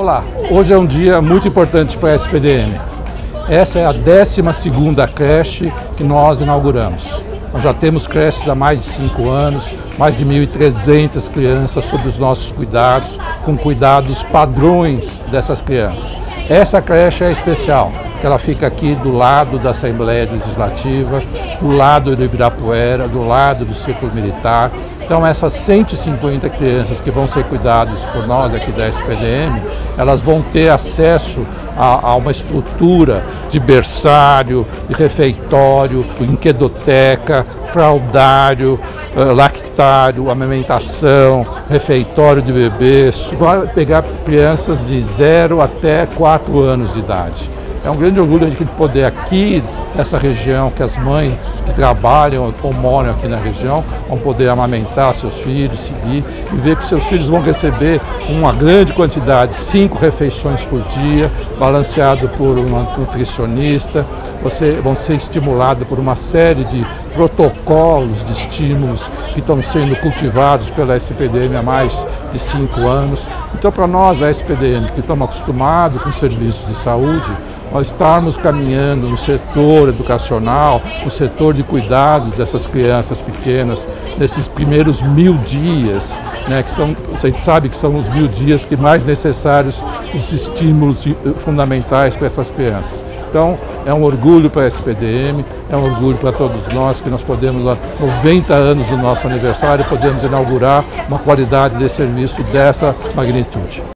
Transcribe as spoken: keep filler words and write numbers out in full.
Olá, hoje é um dia muito importante para a S P D M. Essa é a décima segunda creche que nós inauguramos. Nós já temos creches há mais de cinco anos, mais de mil e trezentas crianças sob os nossos cuidados, com cuidados padrões dessas crianças. Essa creche é especial, porque ela fica aqui do lado da Assembleia Legislativa, do lado do Ibirapuera, do lado do Círculo Militar. Então essas cento e cinquenta crianças que vão ser cuidadas por nós aqui da S P D M, elas vão ter acesso a, a uma estrutura de berçário, de refeitório, brinquedoteca, fraldário, uh, lactário, amamentação, refeitório de bebês. Vai pegar crianças de zero até quatro anos de idade. É um grande orgulho a gente poder aqui, nessa região, que as mães que trabalham ou moram aqui na região vão poder amamentar seus filhos, seguir e ver que seus filhos vão receber uma grande quantidade, cinco refeições por dia, balanceado por uma nutricionista, você, vão ser estimulados por uma série de protocolos de estímulos que estão sendo cultivados pela S P D M há mais de cinco anos. Então, para nós, a S P D M, que estamos acostumados com serviços de saúde, nós estarmos caminhando no setor educacional, no setor de cuidados dessas crianças pequenas, nesses primeiros mil dias, né, que são, a gente sabe que são os mil dias que mais necessários, os estímulos fundamentais para essas crianças. Então, é um orgulho para a S P D M, é um orgulho para todos nós que nós podemos, há noventa anos do nosso aniversário, podemos inaugurar uma qualidade de serviço dessa magnitude.